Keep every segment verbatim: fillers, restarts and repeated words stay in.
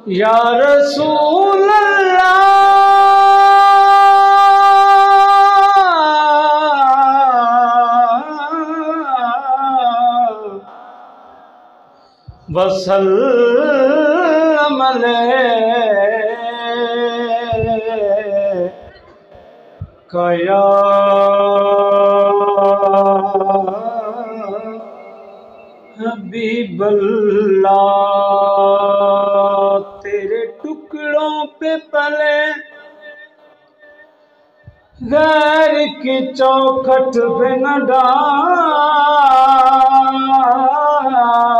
या रसूल अल्लाह वसल्लम अलैका या हबीबल्लाह। तेरे टुकड़ों पे पले गैर की चौखट पे न डाल,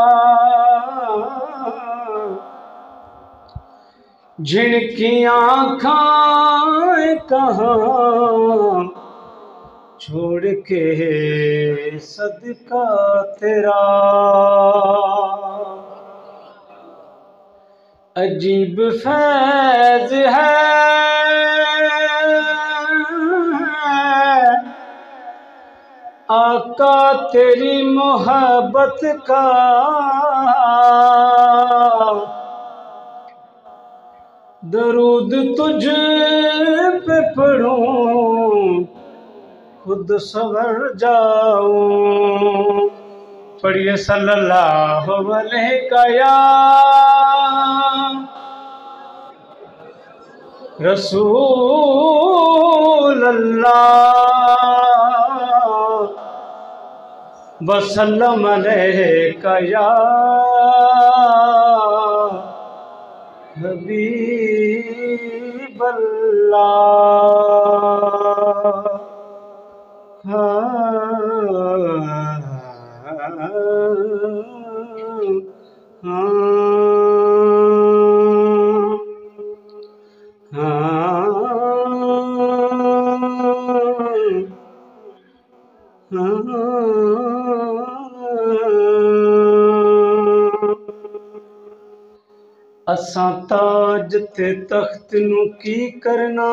जिनकी आँखें कहाँ छोड़ के सदका तेरा। अजीब फैज है आका तेरी मोहब्बत का, दरूद तुझ पे पढ़ूं खुद सवर जाऊं। पढ़िए सल्लल्लाहु अलैहि या रसूल अल्लाह वसल्लम अलैका या हबीबल्लाह। हाँ असां ताज ते तख्त नू की करना,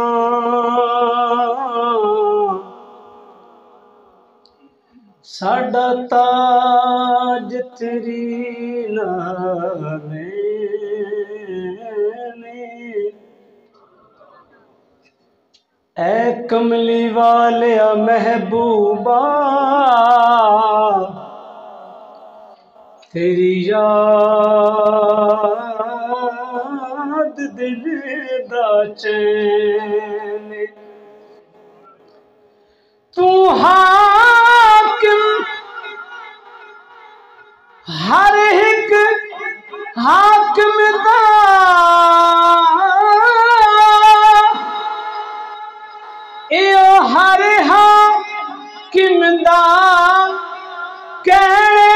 साडा ताज तेरी नाले ने। ऐ कमली वाले महबूबा तेरी याद दिल दा चैन। तू हाकिम हर एक हाकिम दा, यो हर हाकिम दा कहने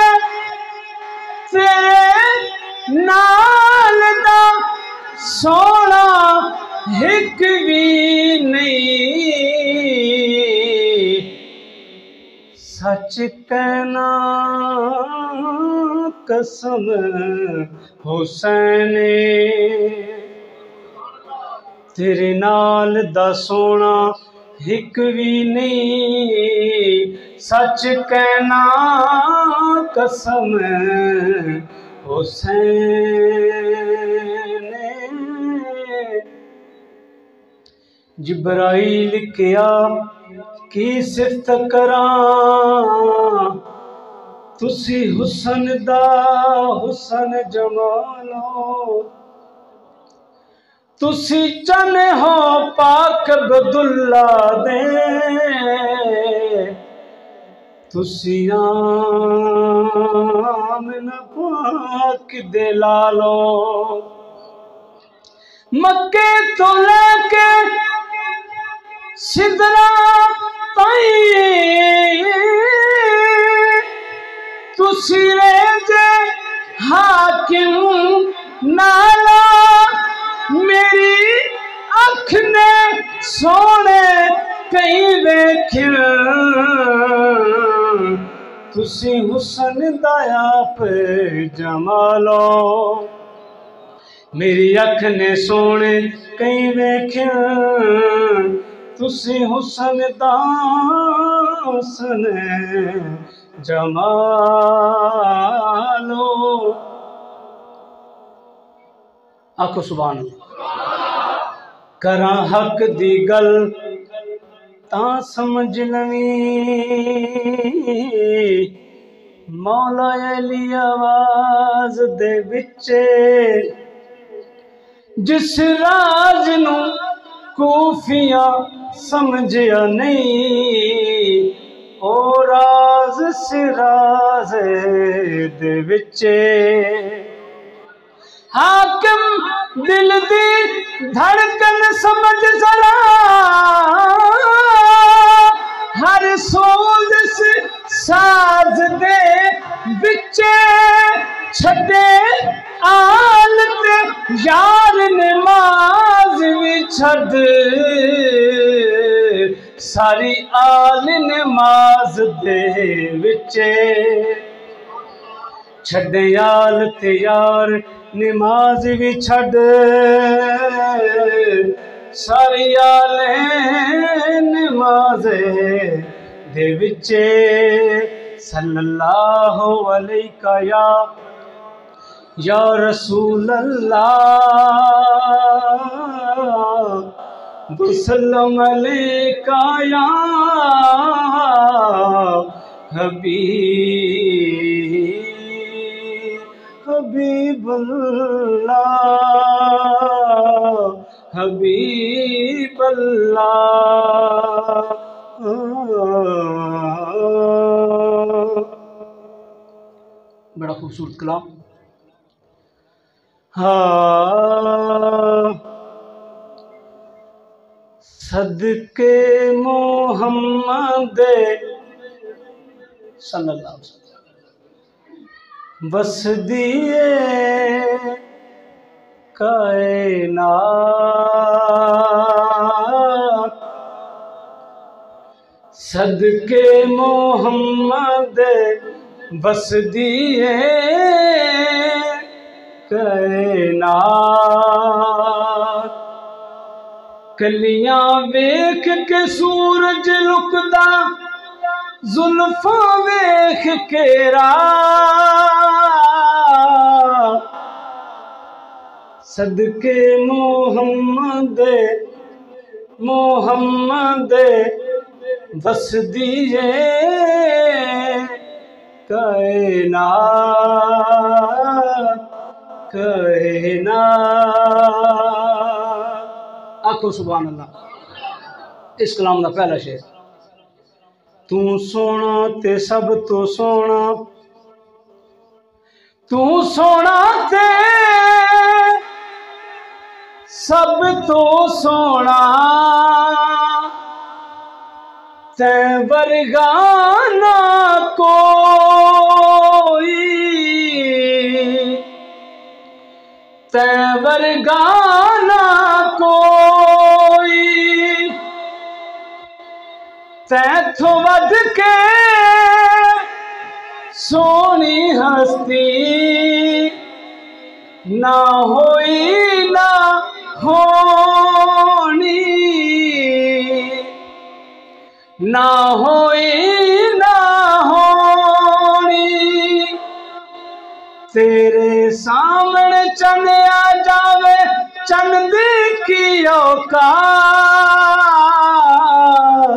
तेरे नाल दा सोना हिक भी नहीं। सच कहना कसम हुसैन तेरे नाल दा सोना हिक भी नहीं। सच कहना कसम हुसैन। जिब्राइल क्या की सिफ्त करां, तुसी हुसन दा हुसन जमालो। तुसी चन हो पाक अब्दुल्ला दे, तुसी आमना पाक दे लालो। मक्के तो लेके सिदरा ताईं तुसी जे हाकिम नाला। मेरी अख ने सोने कई वेख्या, तुसी हुसन दा आप जमालो। मेरी अख ने सोने कई वेख्या, तुसी हुसन दा हुसन जमालो। आखो सुभान अल्लाह। करा हक दी गल ता समझ लवीं, मौला अली आवाज दे विचे जिस राज नू कूफिया समझिया नहीं, ओ राज सिराज दे विचे। हाकिम दिल दी धड़कन समझ जरा, हर सोज साज दे बिचे छड़े आल ते यार नमाज भी छड़, सारी आल नमाज दे बिचे छड़े आल ते यार नमाज भी छड़, सारी आल नमाज दे विचे। सल्लल्लाहु अलैका या या रसूल अल्लाह, वसल्लम अलैका या हबीब हबीबल्लाह हबीबल्लाह। बड़ा खूबसूरत कलाम। हाँ सदके मोहम्मद सल्लल्लाहु अलैहि वसल्लम बस दिए कायनात, सदके मोहम्मद बस दिए कायनात। कलियां वेख के सूरज लुकदा, जुल्फां वेख के रात, सदके मोहम्मद मोहम्मद बस दिए कायनात कायनात। आखो सुभान अल्लाह। इस कलाम का पहला शेर। तू सोना ते सब तो सोना, तू सोना ते सब तो सोना, तै वर्गा ना कोई, तै वर्गा ना कोई, तैथों वध के सोनी हस्ती ना होई ना होनी, ना होई ना होनी। तेरे सामने चंद आ जावे, चंद की औकात,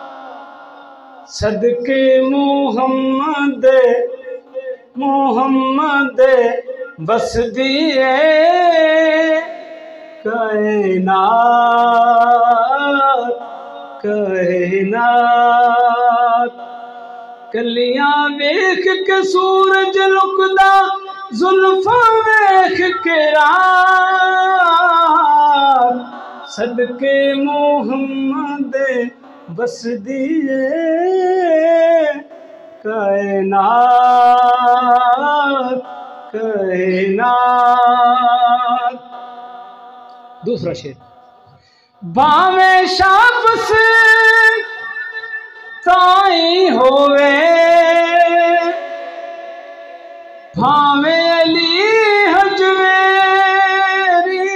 सदके मोहम्मद मोहम्मद बस दिए कायनात कायनात। कलियां वेख के सूरज लुकदा, जुल्फां वेख के रात, सदके मोहम्मद बस दिए कायनात कायनात। दूसरा शेर। बामे शाबस ताई होवे, भावे अली हजवेरी,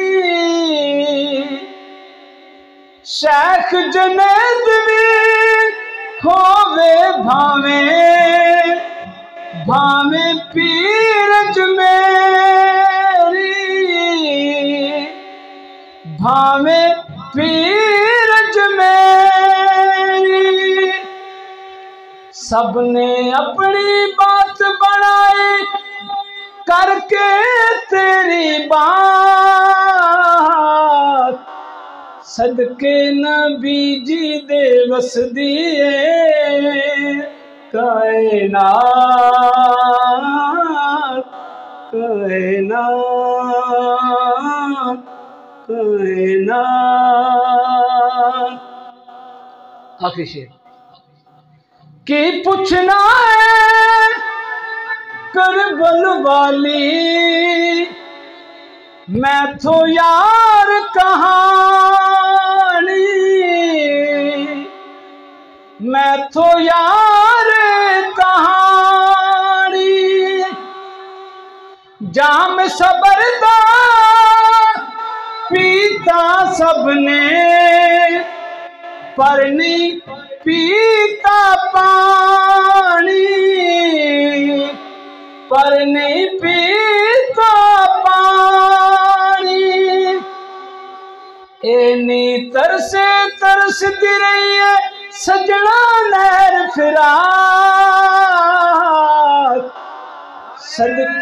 शेख जुनैद भी होवे भावे, भावे पीर अजमेरी, भावे पीरज मेरी सबने अपनी बात बनाई करके तेरी बात सदके नबी जी दे वस दिए कायनात कायनात कायनात। आखिरी शेर की पूछना है करबल वाली मैं तो यार कहानी मैं तो यार कहानी जाम सबरदा पीता सबने परनी पीता पानी पर नहीं पीता पानी एनी तरसे तरसती रही है सजना नहर फिराक सद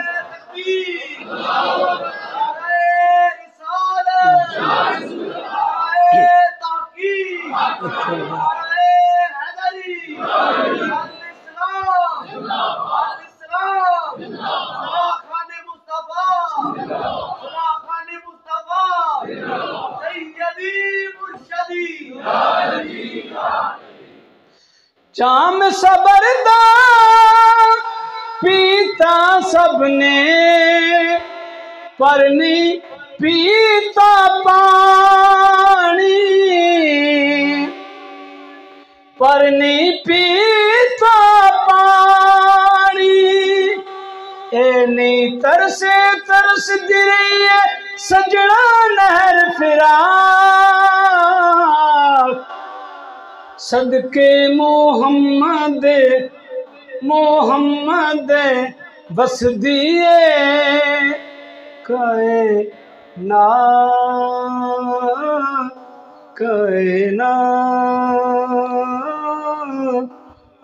जाम सबरदा पीता सबने परनी पीता पानी परनी पीता पानी एनी तरसे तरस रही है सजना नहर फिराक सदके मोहम्मद मोहम्मद बस दिए कायनात कायनात।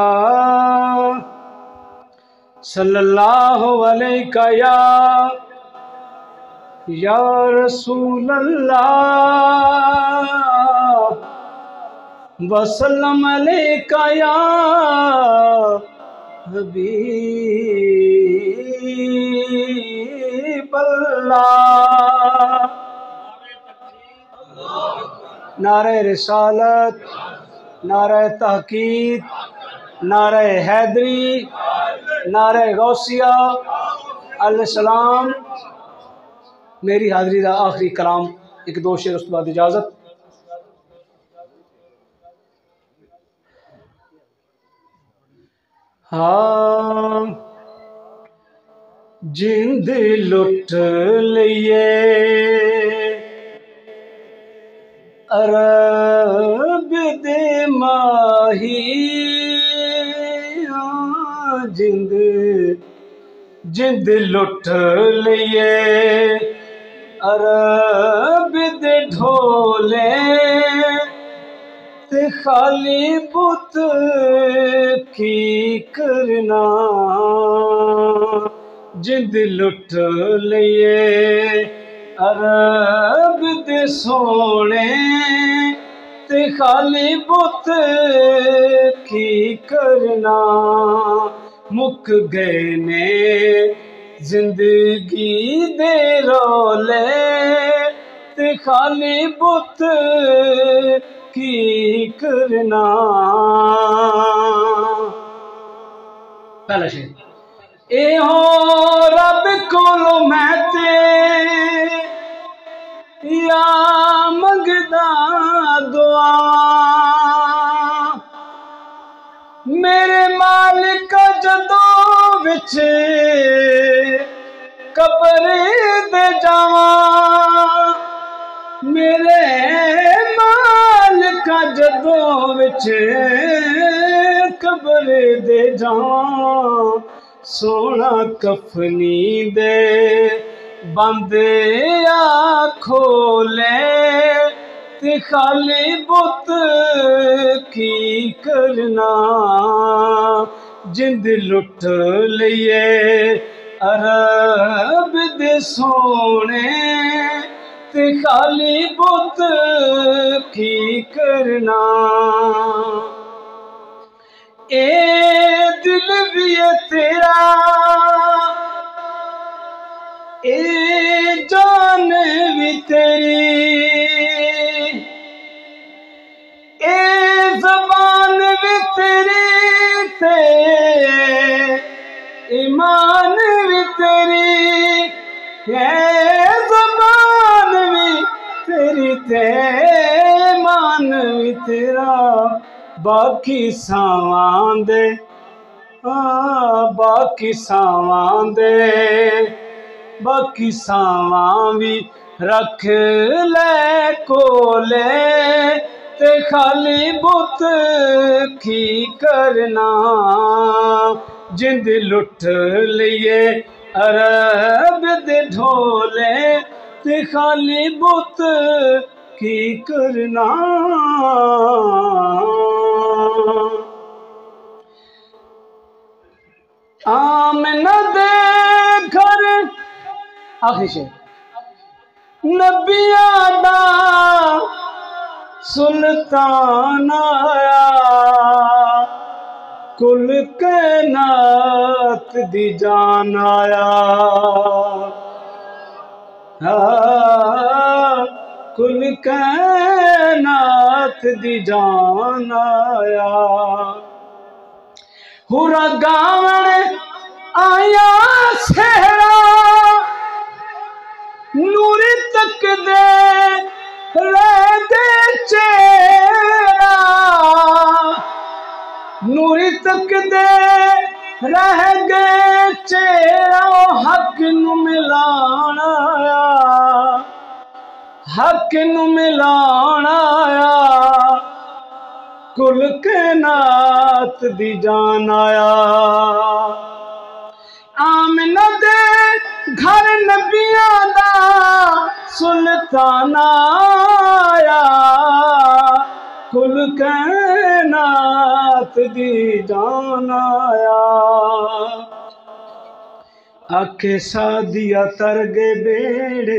सल्लल्लाहु अलैका या या रसूल अल्लाह वसल्लम अलैका या हबीब अल्लाह। नारे रिसालत नारे तहकीक नारे हैदरी नारे गौसिया अलैहिस्सलाम। मेरी हाज़री का आखिरी कलाम एक दो शेर उस बाद इजाज़त। हाँ जिंद लुट लिए अरब दे माही जिंद जिंद लुट लिए अरब दे ढोले ते खाली बुत की करना जिंद लुट लिए अरब दे सोने ते खाली बुत की करना मुक गए ने जिंदगी दे रोले ते खाली बुत की करना। पहला शेर ए हो रब कोलो मैं ते या मंगदा दुआ मेरे मालिक जदों विच कब्र दे जावा मेरे मालिक जदों विच कब्र दे जावा सोना कफनी दे बंद आ खोले ते खाली बुत की करना जिंद लुट लिए अरब दे सोने ते खाली बुत की करना ए दिल भी है तेरा ए जान भी तेरी ए ज़बान भी तेरी ते ईमान भी तेरी है ज़बान भी तेरी ते ईमान भी तेरा बाकी सावां दे बाकी सावां दे बाकी सावां भी रख ले कोले ते खाली बुत की करना जिंद लुट लिए अरब दे ढोले ते खाली बुत की करना आमना दे घर आखिर से नबिया दा सुल्तान आया कुल कैनात दी जान आया कुल कैनात दी जान आया हुरा गावण आया सेहरा नूरी तक दे रह दे चेहरा नूरी तक दे रह गए चेहरा हक नू मिलाण आया हक नू मिलाण आया कुल कैनात दी जान आया आमना दे घर नबियां दा सुल्तान आया कुल कैनात दी जान आया आखे सादिया तर गए बेड़े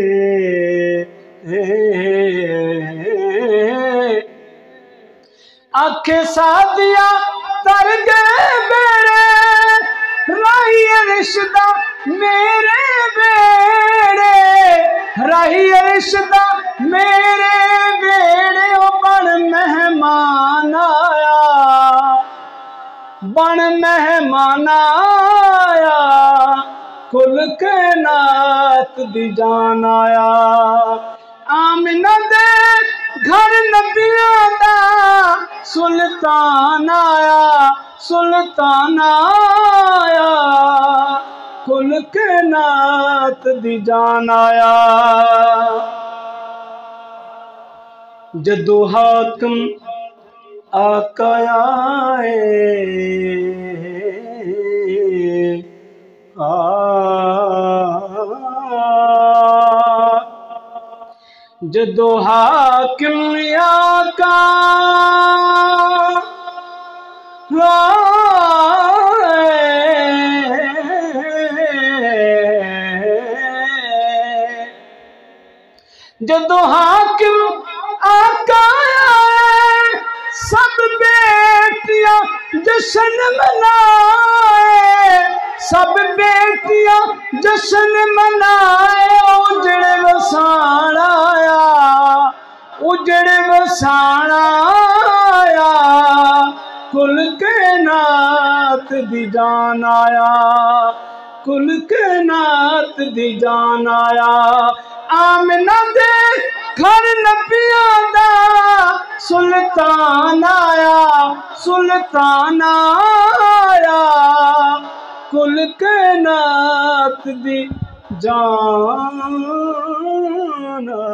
आखे सादिया तर गए बेड़े राही रिश्ता मेरे बेड़े राही रिश्ता मेरे बेड़े ओ बन मेहमान आया बन मेहमान आया कुल कैनात दी जान आया आमना दे घर नबियां दा सुल्तान आया सुल्तान आया कुल कैनात दी जान आया जदों हाकिम आका आए आ जदों हाकिम आका जदों हाकिम आका सब बेटियां जश्न मनाए सब बेटियां जश्न मनाए उजड़े वसान आया उजड़े वसान आया कुल कैनात दी जान आया कुल कैनात दी जान आया आमना दे घर नबियां दा सुल्तान आया सुल्तान आया कुल कैनात दी जान